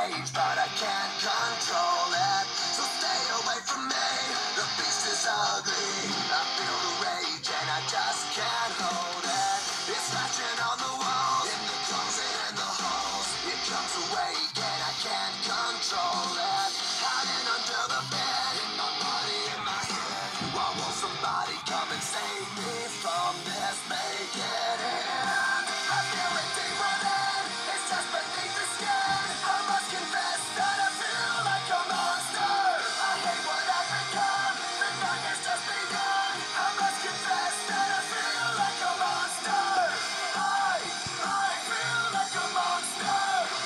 cage, but I can't control it. So stay away from me, the beast is ugly. I feel the rage and I just can't hold it. It's scratching on the walls, in the closet and the halls. It comes awake and I can't control it. Hiding under the bed, in my body, in my head. Why won't somebody come and save me from this? Make it end. I feel it deep within, it's just beneath the skin. I must confess that I feel like a monster. I hate what I've become, the nightmare's just begun. I must confess that I feel like a monster. I feel like a monster.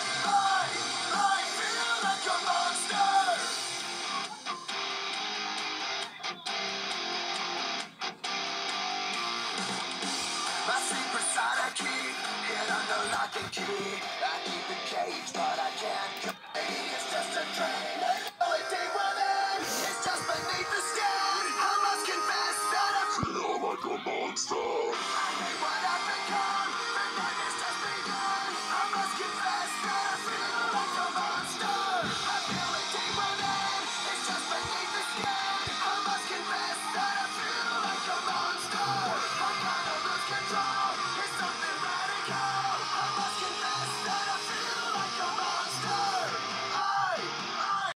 I feel like a monster. My secret side I keep it under lock and key. I keep it caged, but I can't compete. It's just a train. I know it deep within. It's just beneath the skin. I must confess that I feel like a monster. I hate what